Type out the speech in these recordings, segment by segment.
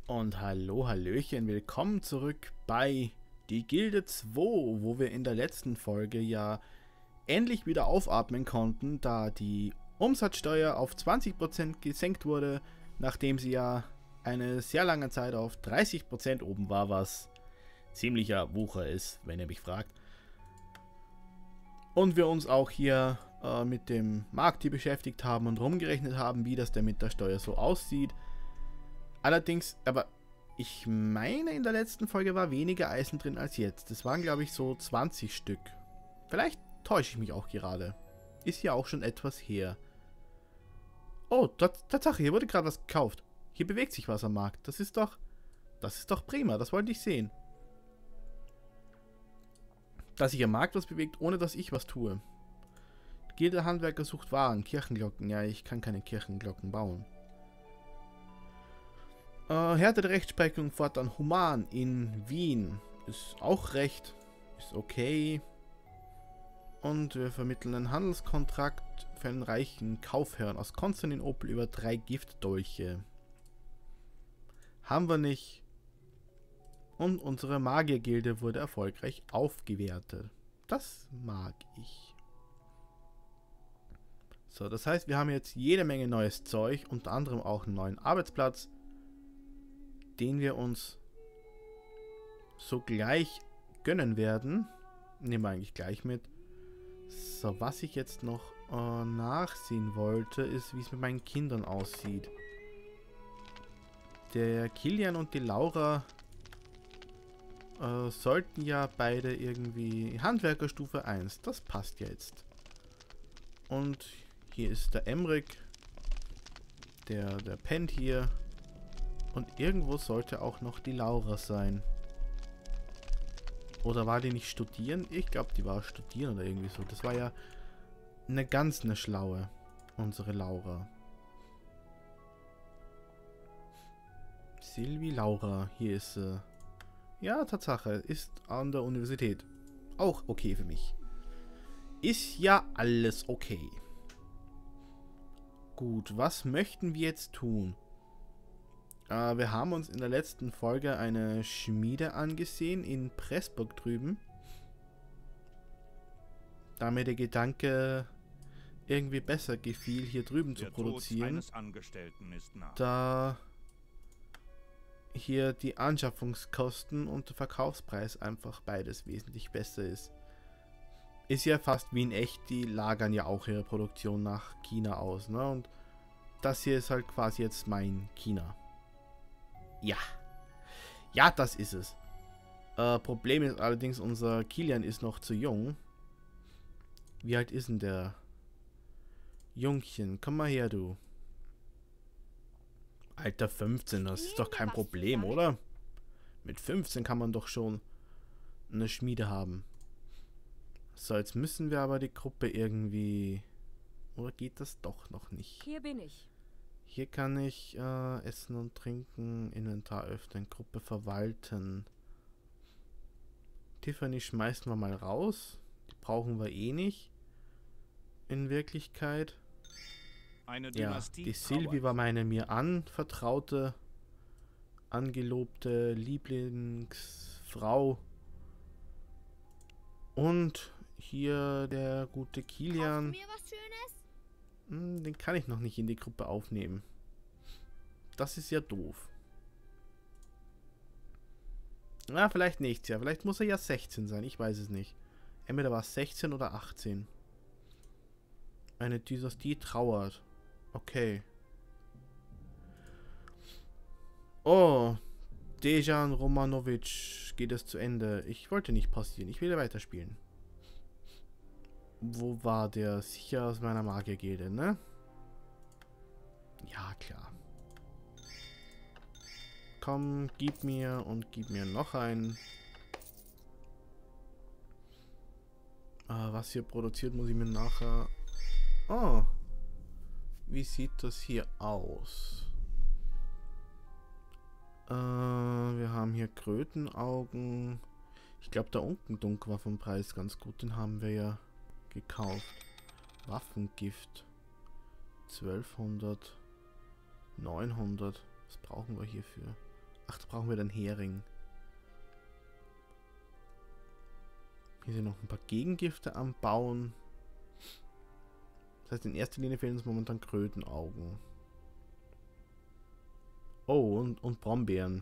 Und hallo, hallöchen, willkommen zurück bei die Gilde 2, wo wir in der letzten Folge ja endlich wieder aufatmen konnten, da die Umsatzsteuer auf 20% gesenkt wurde, nachdem sie ja eine sehr lange Zeit auf 30% oben war, was ziemlicher Wucher ist, wenn ihr mich fragt. Und wir uns auch hier mit dem Markt hier beschäftigt haben und rumgerechnet haben, wie das denn mit der Steuer so aussieht. Allerdings, aber ich meine, in der letzten Folge war weniger Eisen drin als jetzt. Das waren, glaube ich, so 20 Stück. Vielleicht täusche ich mich auch gerade. Ist ja auch schon etwas her. Oh, Tatsache, hier wurde gerade was gekauft. Hier bewegt sich was am Markt. Das ist doch prima. Das wollte ich sehen. Dass sich am Markt was bewegt, ohne dass ich was tue. Jeder Handwerker sucht Waren, Kirchenglocken. Ja, ich kann keine Kirchenglocken bauen. Härte der Rechtsprechung fortan human in Wien. Ist auch recht. Ist okay. Und wir vermitteln einen Handelskontrakt für einen reichen Kaufherrn aus Konstantinopel über 3 Giftdolche. Haben wir nicht. Und unsere Magiergilde wurde erfolgreich aufgewertet. Das mag ich. So, das heißt, wir haben jetzt jede Menge neues Zeug, unter anderem auch einen neuen Arbeitsplatz, den wir uns sogleich gönnen werden. Nehmen wir eigentlich gleich mit. So, was ich jetzt noch nachsehen wollte, ist, wie es mit meinen Kindern aussieht. Der Kilian und die Laura sollten ja beide irgendwie Handwerkerstufe 1. Das passt ja jetzt. Und hier ist der Emrik. Der pennt hier. Und irgendwo sollte auch noch die Laura sein. Oder war die nicht studieren? Ich glaube, die war studieren oder irgendwie so. Das war ja eine schlaue. Unsere Laura. Silvi Laura. Hier ist sie. Ja, Tatsache. Ist an der Universität. Auch okay für mich. Ist ja alles okay. Gut, was möchten wir jetzt tun? Wir haben uns in der letzten Folge eine Schmiede angesehen in Pressburg drüben. Da mir der Gedanke irgendwie besser gefiel, hier drüben zu produzieren. Da hier die Anschaffungskosten und der Verkaufspreis einfach beides wesentlich besser ist. Ist ja fast wie in echt, die lagern ja auch ihre Produktion nach China aus, ne? Und das hier ist halt quasi jetzt mein China. Ja. Ja, das ist es. Problem ist allerdings, unser Kilian ist noch zu jung. Wie alt ist denn der? Jungchen, komm mal her, du. Alter, 15, das ist doch kein Problem, oder? Mit 15 kann man doch schon eine Schmiede haben. So, jetzt müssen wir aber die Gruppe irgendwie... Oder geht das doch noch nicht? Hier bin ich. Hier kann ich Essen und Trinken, Inventar öffnen, Gruppe verwalten. Tiffany schmeißen wir mal raus. Die brauchen wir eh nicht. In Wirklichkeit. Ja, die Silvi war meine mir anvertraute, angelobte Lieblingsfrau. Und hier der gute Kilian. Kaufst du mir was Schönes? Den kann ich noch nicht in die Gruppe aufnehmen. Das ist ja doof. Na, vielleicht nächstes Jahr. Vielleicht muss er ja 16 sein. Ich weiß es nicht. Entweder war es 16 oder 18. Eine Dynastie trauert. Okay. Oh. Dejan Romanovic geht es zu Ende. Ich wollte nicht passieren. Ich will weiterspielen. Wo war der? Sicher aus meiner Magiergilde, ne? Ja, klar. Komm, gib mir und gib mir noch einen. Was hier produziert, muss ich mir nachher... Oh. Wie sieht das hier aus? Wir haben hier Krötenaugen. Ich glaube, der Unkendunk war vom Preis ganz gut. Den haben wir ja gekauft. Waffengift 1200, 900. Was brauchen wir hierfür? Ach, da brauchen wir den Hering. Hier sind noch ein paar Gegengifte am Bauen. Das heißt, in erster Linie fehlen uns momentan Krötenaugen. Oh, und Brombeeren.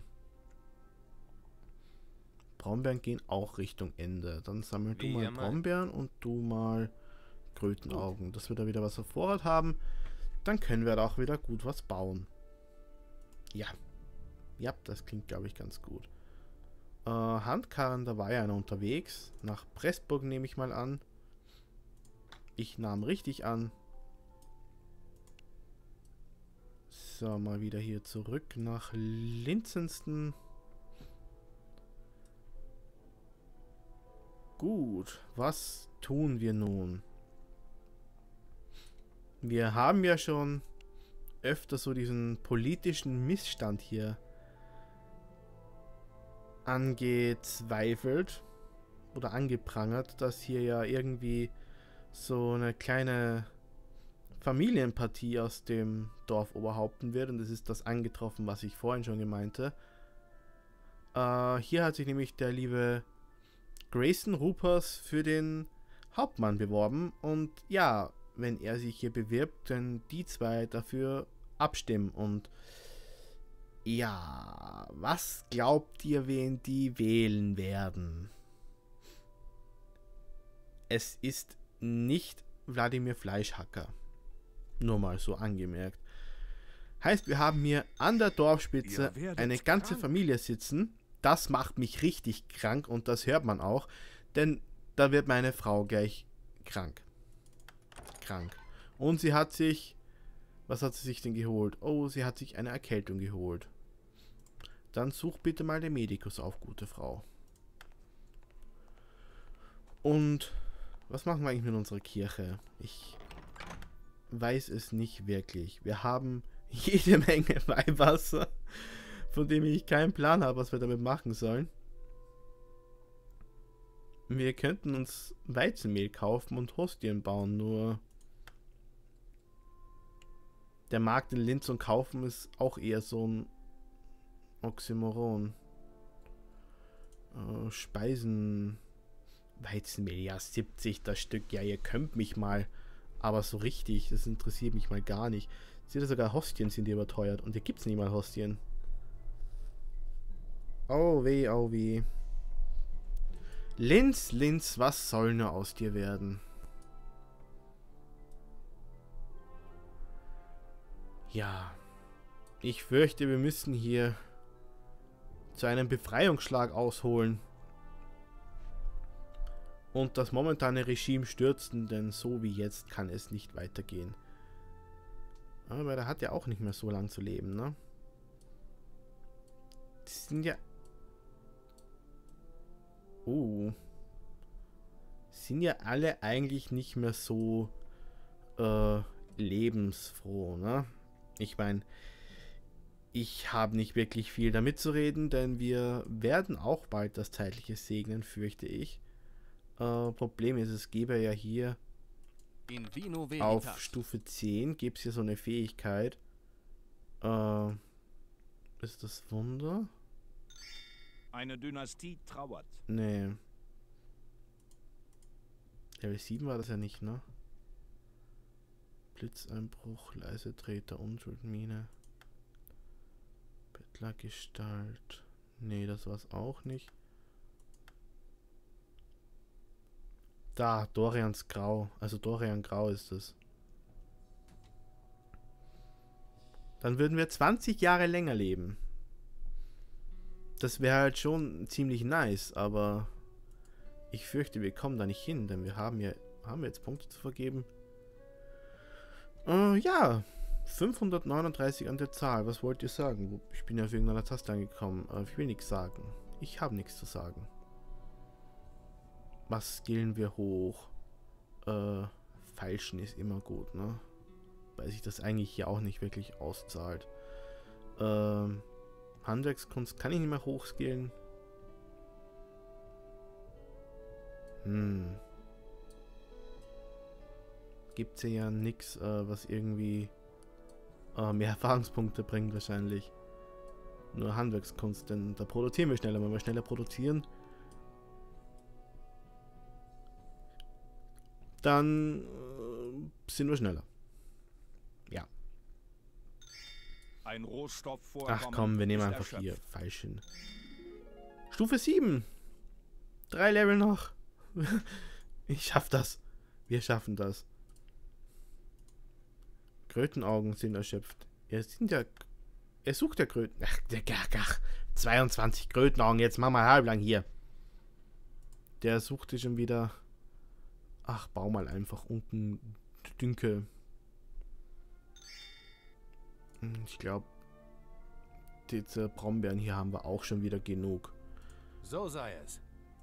Brombeeren gehen auch Richtung Ende. Dann sammel du mal Brombeeren und du mal Krötenaugen. Dass wir da wieder was auf Vorrat haben. Dann können wir da auch wieder gut was bauen. Ja. Ja, das klingt, glaube ich, ganz gut. Handkarren, da war ja einer unterwegs. Nach Pressburg nehme ich mal an. Ich nahm richtig an. So, mal wieder hier zurück nach Linzensten. Gut, was tun wir nun? Wir haben ja schon öfter so diesen politischen Missstand hier angezweifelt oder angeprangert, dass hier ja irgendwie so eine kleine Familienpartie aus dem Dorf oberhaupten wird, und das ist das angetroffen, was ich vorhin schon gemeinte. Hier hat sich nämlich der liebe Grayson Rupers für den Hauptmann beworben, und ja, wenn er sich hier bewirbt, dann die zwei dafür abstimmen. Und ja, was glaubt ihr, wen die wählen werden? Es ist nicht Wladimir Fleischhacker. Nur mal so angemerkt. Heißt, wir haben hier an der Dorfspitze eine ganze Familie sitzen. Das macht mich richtig krank, und das hört man auch. Denn da wird meine Frau gleich krank. Und sie hat sich... Was hat sie sich denn geholt? Oh, sie hat sich eine Erkältung geholt. Dann such bitte mal den Medikus auf, gute Frau. Und was machen wir eigentlich mit unserer Kirche? Ich weiß es nicht wirklich. Wir haben jede Menge Weihwasser, von dem ich keinen Plan habe, was wir damit machen sollen. Wir könnten uns Weizenmehl kaufen und Hostien bauen, nur der Markt in Linz und kaufen ist auch eher so ein Oxymoron. Speisen... Weizenmehl, ja, 70 das Stück. Ja, ihr könnt mich mal. Aber so richtig, das interessiert mich mal gar nicht. Seht ihr, sogar Hostien sind überteuert. Und hier gibt es nicht mal Hostien. Oh weh, oh weh. Linz, Linz, was soll nur aus dir werden? Ja. Ich fürchte, wir müssen hier zu einem Befreiungsschlag ausholen und das momentane Regime stürzen, denn so wie jetzt kann es nicht weitergehen. Aber der hat ja auch nicht mehr so lang zu leben, ne? Die sind ja... sind ja alle eigentlich nicht mehr so lebensfroh, ne? Ich meine, ich habe nicht wirklich viel damit zu reden, denn wir werden auch bald das Zeitliche segnen, fürchte ich. Problem ist, es gäbe ja hier auf Stufe 10 gibt es hier so eine Fähigkeit. Ist das Wunder? Eine Dynastie trauert. Nee. Level 7 war das ja nicht, ne? Blitzeinbruch, leise Treter, Unschuldmine. Bettlergestalt. Nee, das war's auch nicht. Da, Dorians Grau. Also Dorian Grau ist es. Dann würden wir 20 Jahre länger leben. Das wäre halt schon ziemlich nice, aber ich fürchte, wir kommen da nicht hin, denn wir haben wir jetzt Punkte zu vergeben? Ja, 539 an der Zahl. Was wollt ihr sagen? Ich bin ja auf irgendeiner Taste angekommen. Ich will nichts sagen. Ich habe nichts zu sagen. Was skillen wir hoch? Feilschen ist immer gut, ne? Weil sich das eigentlich hier auch nicht wirklich auszahlt. Handwerkskunst kann ich nicht mehr hochskillen. Gibt's hier ja nichts, was irgendwie mehr Erfahrungspunkte bringt wahrscheinlich. nur Handwerkskunst, denn da produzieren wir schneller. Wenn wir schneller produzieren, dann sind wir schneller. Ja. Ein Rohstoffvorkommen. Ach komm, wir nehmen ist einfach erschöpft. hier falschen. Stufe 7. 3 Level noch. Ich schaff das. Wir schaffen das. Krötenaugen sind erschöpft. Er sucht ja Kröten. Ach, 22 Krötenaugen. Jetzt mach mal halblang hier. Der suchte schon wieder. Ach, bau mal einfach unten Dünke. Ich glaube, diese Brombeeren hier haben wir auch schon wieder genug. So sei es.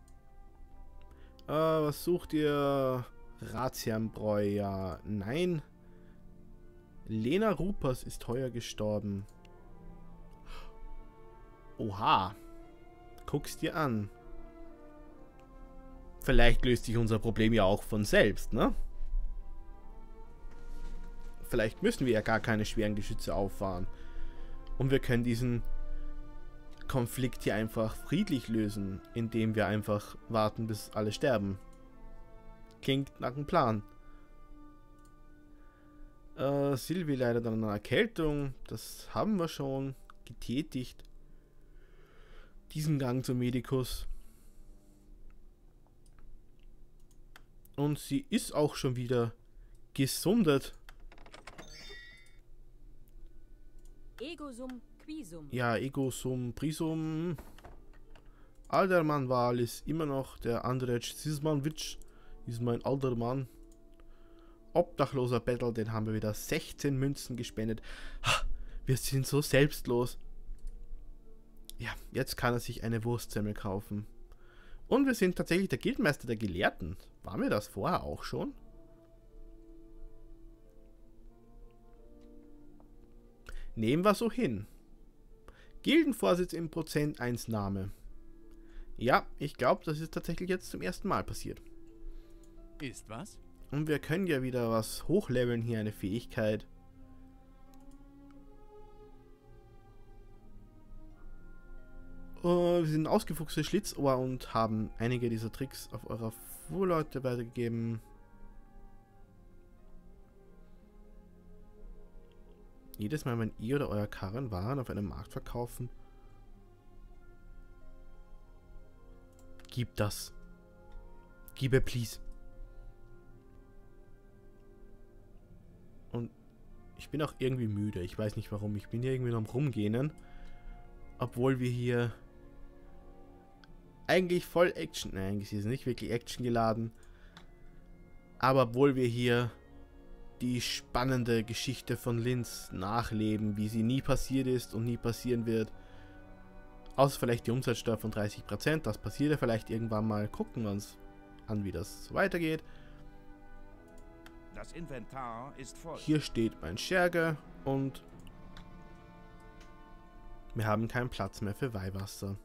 Was sucht ihr? Razianbräu, ja. Nein. Lena Ruppers ist heuer gestorben. Oha. Guck's dir an. Vielleicht löst sich unser Problem ja auch von selbst, ne? Vielleicht müssen wir ja gar keine schweren Geschütze auffahren. Und wir können diesen Konflikt hier einfach friedlich lösen, indem wir einfach warten, bis alle sterben. Klingt nach einem Plan. Sylvie leidet an einer Erkältung. Das haben wir schon getätigt. Diesen Gang zum Medikus. Und sie ist auch schon wieder gesundet. Ego sum quisum. Ja, Ego sum prisum. Alderman Wahl ist immer noch der Andrej Sismanovic. Ist mein alter Mann. Obdachloser Battle, den haben wir wieder 16 Münzen gespendet. Ha, wir sind so selbstlos. Ja, jetzt kann er sich eine Wurstsemmel kaufen. Und wir sind tatsächlich der Gildmeister der Gelehrten. Waren wir das vorher auch schon? Nehmen wir so hin. Gildenvorsitz im Prozenteinsnahme. Ja, ich glaube, das ist tatsächlich jetzt zum ersten Mal passiert. Ist was? Und wir können ja wieder was hochleveln hier, eine Fähigkeit. Wir sind ausgefuchste Schlitzohr und haben einige dieser Tricks auf eurer Fuhrleute weitergegeben. Jedes Mal, wenn ihr oder euer Karren Waren auf einem Markt verkaufen, gib das. Gib please. Und ich bin auch irgendwie müde. Ich weiß nicht warum. Ich bin hier irgendwie noch am Rumgehen. Obwohl wir hier eigentlich voll Action... Nein, eigentlich ist es nicht wirklich Action geladen. Aber obwohl wir hier die spannende Geschichte von Linz nachleben, wie sie nie passiert ist und nie passieren wird. Außer vielleicht die Umsatzsteuer von 30%. Das passiert ja vielleicht irgendwann mal. Gucken wir uns an, wie das so weitergeht. Das Inventar ist voll. Hier steht mein Scherge und wir haben keinen Platz mehr für Weihwasser.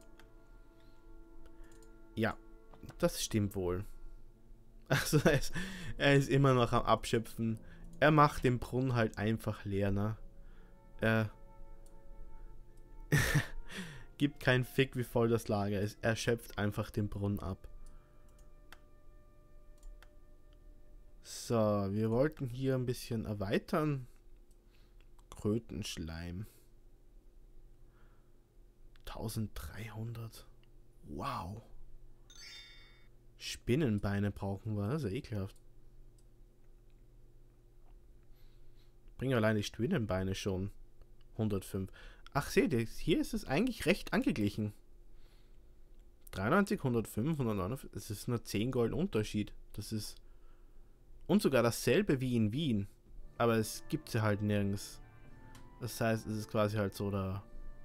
Ja, das stimmt wohl. Also er ist immer noch am Abschöpfen. Er macht den Brunnen halt einfach leer, ne? Er gibt keinen Fick, wie voll das Lager ist. Er schöpft einfach den Brunnen ab. So, wir wollten hier ein bisschen erweitern. Krötenschleim. 1300. Wow. Spinnenbeine brauchen wir. Das ist ja ekelhaft. Bringen allein die Spinnenbeine schon. 105. Ach, seht ihr, hier ist es eigentlich recht angeglichen. 93, 105, 109. Es ist nur 10 Gold Unterschied. Das ist... Und sogar dasselbe wie in Wien. Aber es gibt sie halt nirgends. Das heißt, es ist quasi halt so der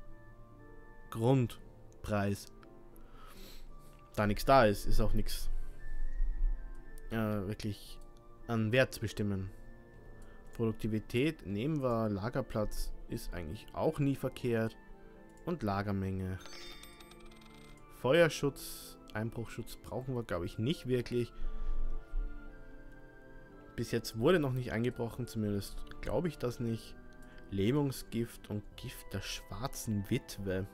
Grundpreis. Da nichts da ist, ist auch nichts wirklich an Wert zu bestimmen. Produktivität nehmen wir. Lagerplatz ist eigentlich auch nie verkehrt. Und Lagermenge. Feuerschutz, Einbruchschutz brauchen wir, glaube ich, nicht wirklich. Bis jetzt wurde noch nicht eingebrochen, zumindest glaube ich das nicht. Lähmungsgift und Gift der schwarzen Witwe.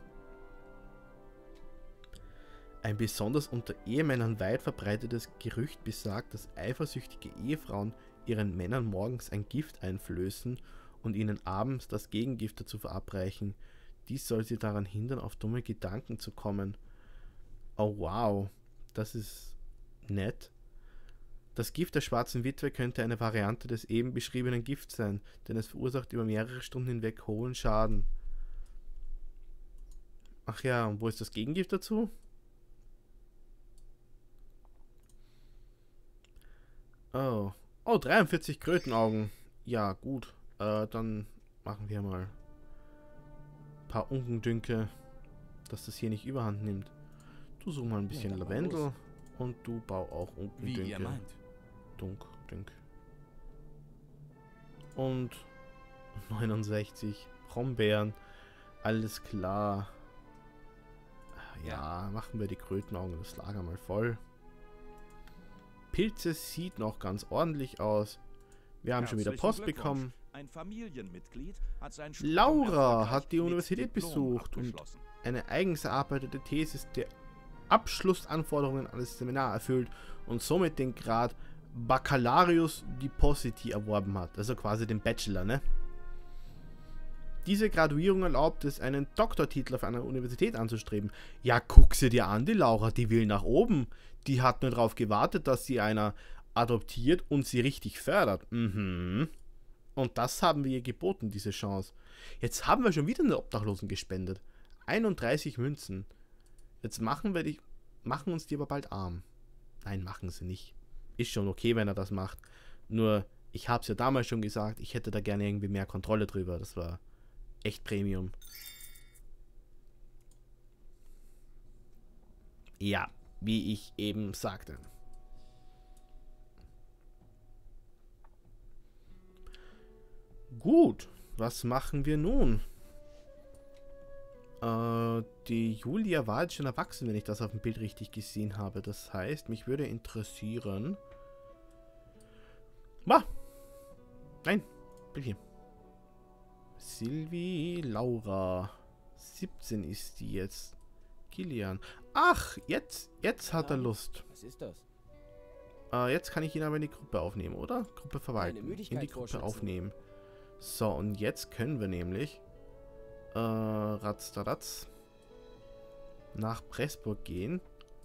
Ein besonders unter Ehemännern weit verbreitetes Gerücht besagt, dass eifersüchtige Ehefrauen ihren Männern morgens ein Gift einflößen und ihnen abends das Gegengift dazu verabreichen. Dies soll sie daran hindern, auf dumme Gedanken zu kommen. Oh wow, das ist nett. Das Gift der schwarzen Witwe könnte eine Variante des eben beschriebenen Gifts sein, denn es verursacht über mehrere Stunden hinweg hohen Schaden. Ach ja, und wo ist das Gegengift dazu? Oh. Oh, 43 Krötenaugen. Ja, gut. Dann machen wir mal ein paar Ungendünke, dass das hier nicht überhand nimmt. Du such mal ein bisschen Lavendel und du bau auch Ungendünke. Wie ihr meint. Dünk. Und 69 Brombeeren. Alles klar. Ja, machen wir die Krötenaugen das Lager mal voll. Pilze sieht noch ganz ordentlich aus. Wir haben schon wieder Post bekommen. Ein Familienmitglied hat sein Laura hat die Universität besucht und eine eigens erarbeitete Thesis der Abschlussanforderungen an das Seminar erfüllt und somit den Grad Baccalaureus Depositi erworben hat. Also quasi den Bachelor, ne? Diese Graduierung erlaubt es, einen Doktortitel auf einer Universität anzustreben. Ja, guck sie dir an, die Laura, die will nach oben. Die hat nur darauf gewartet, dass sie einer adoptiert und sie richtig fördert. Und das haben wir ihr geboten, diese Chance. Jetzt haben wir schon wieder eine Obdachlosen gespendet. 31 Münzen. Jetzt machen uns die aber bald arm. Nein, machen sie nicht. Ist schon okay, wenn er das macht. Nur, ich habe es ja damals schon gesagt, ich hätte da gerne irgendwie mehr Kontrolle drüber. Das war echt Premium. Ja, wie ich eben sagte. Gut, was machen wir nun? Die Julia war jetzt schon erwachsen, wenn ich das auf dem Bild richtig gesehen habe. Das heißt, mich würde interessieren... Nein, Bildchen. Silvi, Laura. 17 ist die jetzt. Kilian. Ach, jetzt hat er Lust. Was ist das? Jetzt kann ich ihn aber in die Gruppe aufnehmen, oder? Gruppe verwalten. In die Gruppe aufnehmen. So, und jetzt können wir nämlich ratzdaratz nach Pressburg gehen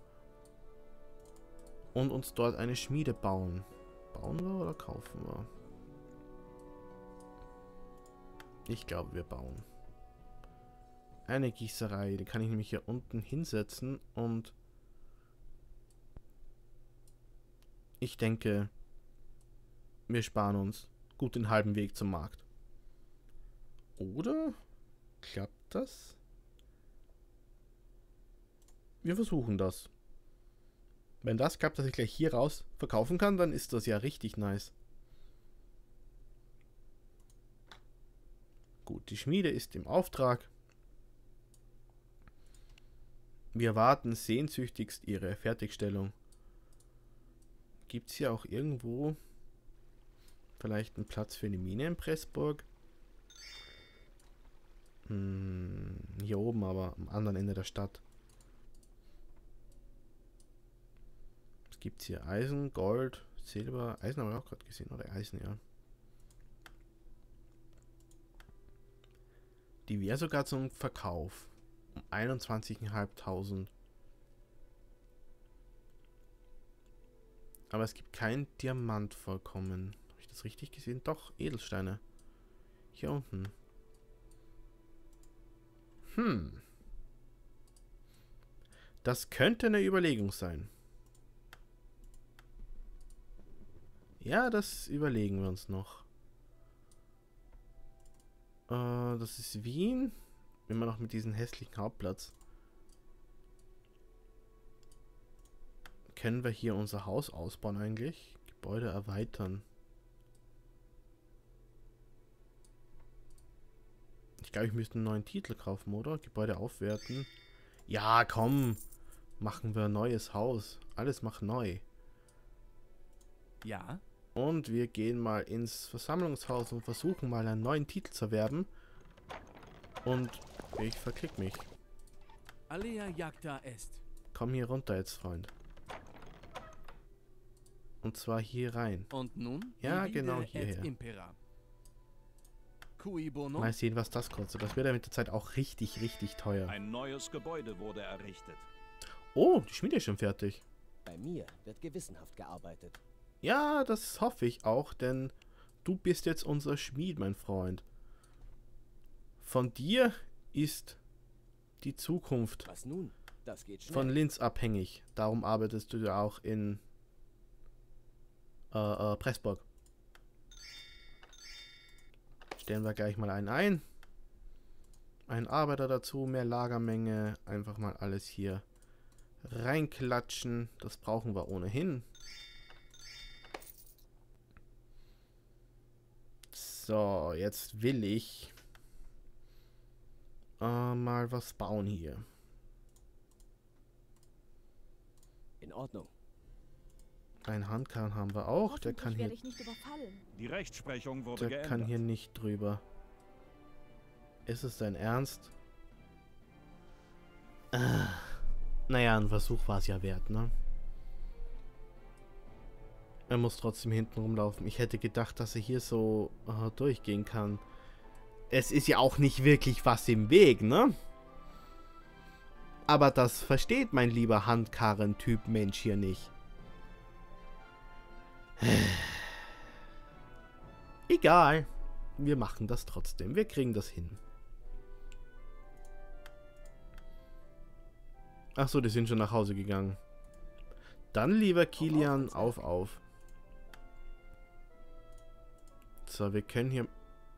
und uns dort eine Schmiede bauen. Bauen wir oder kaufen wir? Ich glaube, wir bauen. Eine Gießerei, die kann ich nämlich hier unten hinsetzen und ich denke, wir sparen uns gut den halben Weg zum Markt. Oder klappt das? Wir versuchen das. Wenn das klappt, dass ich gleich hier raus verkaufen kann, dann ist das ja richtig nice. Gut, die Schmiede ist im Auftrag. Wir warten sehnsüchtigst ihre Fertigstellung. Gibt es hier auch irgendwo vielleicht einen Platz für eine Mine in Pressburg? Hier oben, aber am anderen Ende der Stadt. Was gibt es hier? Eisen, Gold, Silber. Eisen haben wir auch gerade gesehen, oder Eisen, ja. Die wäre sogar zum Verkauf. Um 21.500. Aber es gibt kein Diamant vollkommen. Habe ich das richtig gesehen? Doch, Edelsteine. Hier unten. Das könnte eine Überlegung sein. Ja, das überlegen wir uns noch. Das ist Wien. Immer noch mit diesem hässlichen Hauptplatz. Können wir hier unser Haus ausbauen eigentlich? Gebäude erweitern. Ich glaube, ich müsste einen neuen Titel kaufen, oder? Gebäude aufwerten. Ja, komm. Machen wir ein neues Haus. Alles mach neu. Ja. Und wir gehen mal ins Versammlungshaus und versuchen mal einen neuen Titel zu erwerben. Und ich verklick mich. Alea jacta est. Komm hier runter jetzt, Freund. Und zwar hier rein. Und nun? Ja, Divide genau et hierher. Impera. Cui bono? Mal sehen, was das kostet. Das wird ja mit der Zeit auch richtig, richtig teuer. Ein neues Gebäude wurde errichtet. Oh, die Schmiede ist schon fertig. Bei mir wird gewissenhaft gearbeitet. Ja, das hoffe ich auch, denn du bist jetzt unser Schmied, mein Freund. Von dir ist die Zukunft Was nun? Das geht schnell. von Linz abhängig. Darum arbeitest du ja auch in Pressburg. Stellen wir gleich mal einen ein. Einen Arbeiter dazu, mehr Lagermenge. Einfach mal alles hier reinklatschen. Das brauchen wir ohnehin. So, jetzt will ich mal was bauen hier. In Ordnung. Einen Handkarren haben wir auch. Der Hoffentlich kann hier, werde ich nicht überfallen. Die Rechtsprechung wurde der geändert. kann hier nicht drüber. Ist es dein Ernst? Naja, ein Versuch war es ja wert, ne? Er muss trotzdem hinten rumlaufen. Ich hätte gedacht, dass er hier so durchgehen kann. Es ist ja auch nicht wirklich was im Weg, ne? Aber das versteht mein lieber Handkarren-Typ Mensch hier nicht. Egal. Wir machen das trotzdem. Wir kriegen das hin. Achso, die sind schon nach Hause gegangen. Dann, lieber Kilian, auf. So, wir können hier...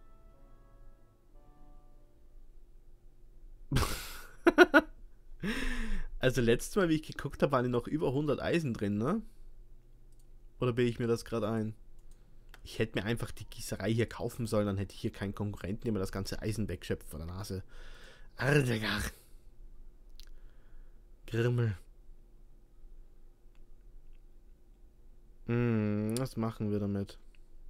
Also letztes Mal, wie ich geguckt habe, waren hier noch über 100 Eisen drin, ne? Oder bilde ich mir das gerade ein? Ich hätte mir einfach die Gießerei hier kaufen sollen, dann hätte ich hier keinen Konkurrenten, der mir das ganze Eisen wegschöpft von der Nase. Ardegar. Grimmel. Was machen wir damit?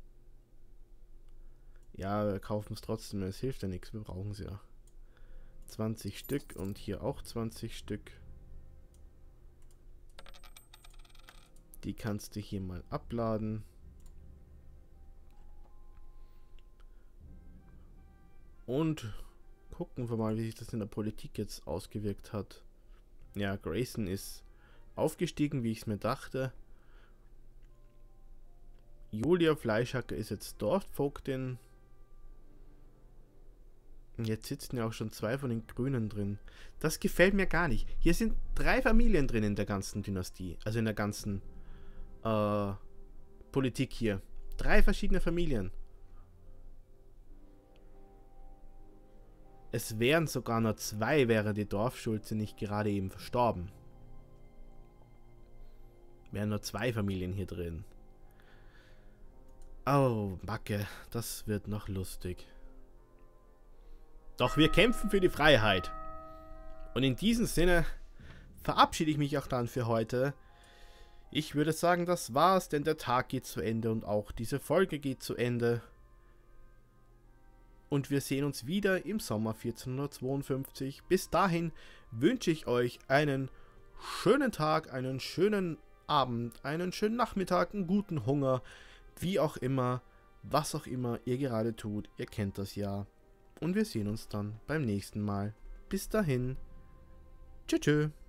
Ja, wir kaufen es trotzdem, es hilft ja nichts, wir brauchen es ja. 20 Stück und hier auch 20 Stück. Die kannst du hier mal abladen. Und gucken wir mal, wie sich das in der Politik jetzt ausgewirkt hat. Ja, Grayson ist aufgestiegen, wie ich es mir dachte. Julia Fleischhacker ist jetzt Dorfvogtin. Jetzt sitzen ja auch schon 2 von den Grünen drin. Das gefällt mir gar nicht. Hier sind 3 Familien drin in der ganzen Dynastie. Also in der ganzen Politik hier. 3 verschiedene Familien. Es wären sogar nur 2, wäre die Dorfschulze nicht gerade eben verstorben. Wären nur 2 Familien hier drin. Oh, Backe, das wird noch lustig. Doch wir kämpfen für die Freiheit. Und in diesem Sinne verabschiede ich mich auch dann für heute. Ich würde sagen, das war's, denn der Tag geht zu Ende und auch diese Folge geht zu Ende. Und wir sehen uns wieder im Sommer 1452. Bis dahin wünsche ich euch einen schönen Tag, einen schönen Abend, einen schönen Nachmittag, einen guten Hunger, wie auch immer, was auch immer ihr gerade tut. Ihr kennt das ja. Und wir sehen uns dann beim nächsten Mal. Bis dahin. Tschüss.